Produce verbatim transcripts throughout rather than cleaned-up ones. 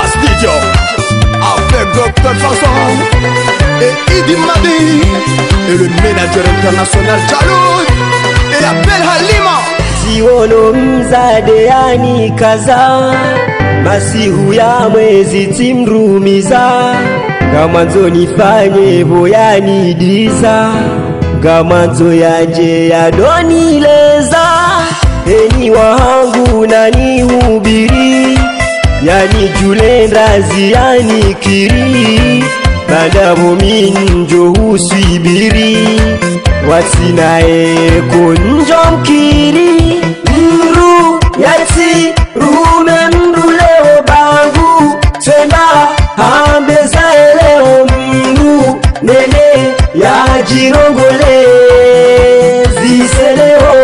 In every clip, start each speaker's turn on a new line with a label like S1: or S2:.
S1: studio avec Docteur Chanson et Idi Madi et le manager international Jaloud et la belle Halima.
S2: Siono mzade yani kaza masihu ya mwezi timrumiza gamanzo nifanye boyani diza gamanzo yanje ya donileza eni wangu na nihubiri yani julendrazi yani kiri bandabo minjo usibiri wasinae kunjo mkiri mru yati rume mru leo bangu twenda ambeza leo mru nene ya jirongole ziseleo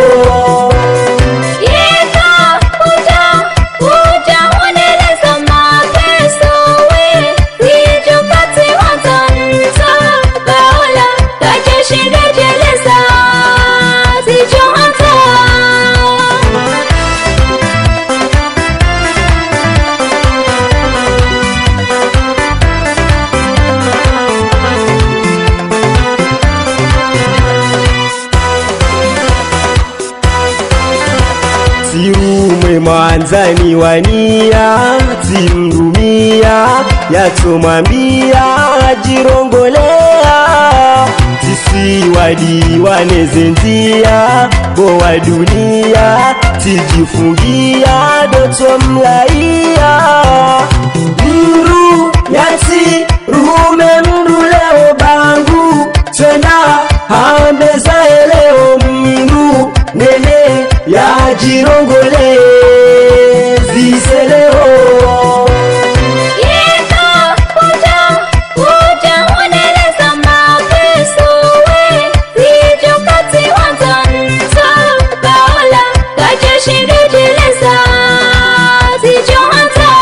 S2: Sirume manzani wania timrumia yatumambia jirongolea tisi wadi wanezenzia boa dunia tijifungia doto mlaia mru yati rume mru leo bangu twenda ambeza leo mru nene ya jirongole ziseleo
S3: yeka uja uja uneleza mapeso we rijo kati wanzanza baola kajeshi ndujeleza zijo hanta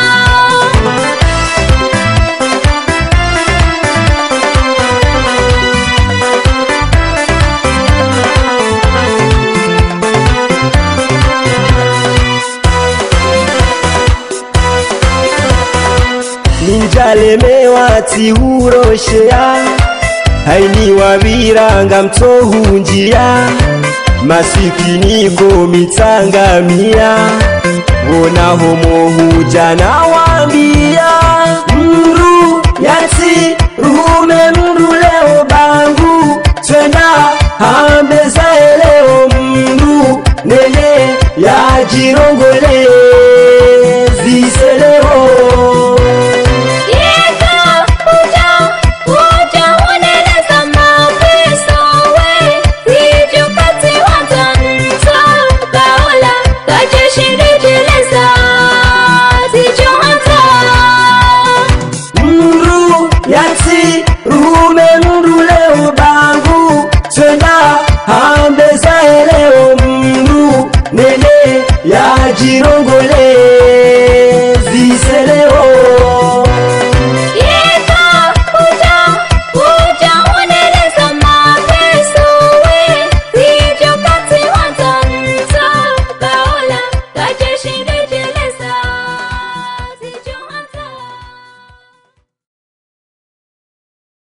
S2: ninjalemewa tiuroshea haini wabiranga mtohunjia masikini gomitangamia wona homo hujana wambia mru yati rume mru leo bangu twenda ambeza leo mru nene ya jirongole ziseleo yati rume mru leo bangu twenda ambeza leo mru nene ya jirongole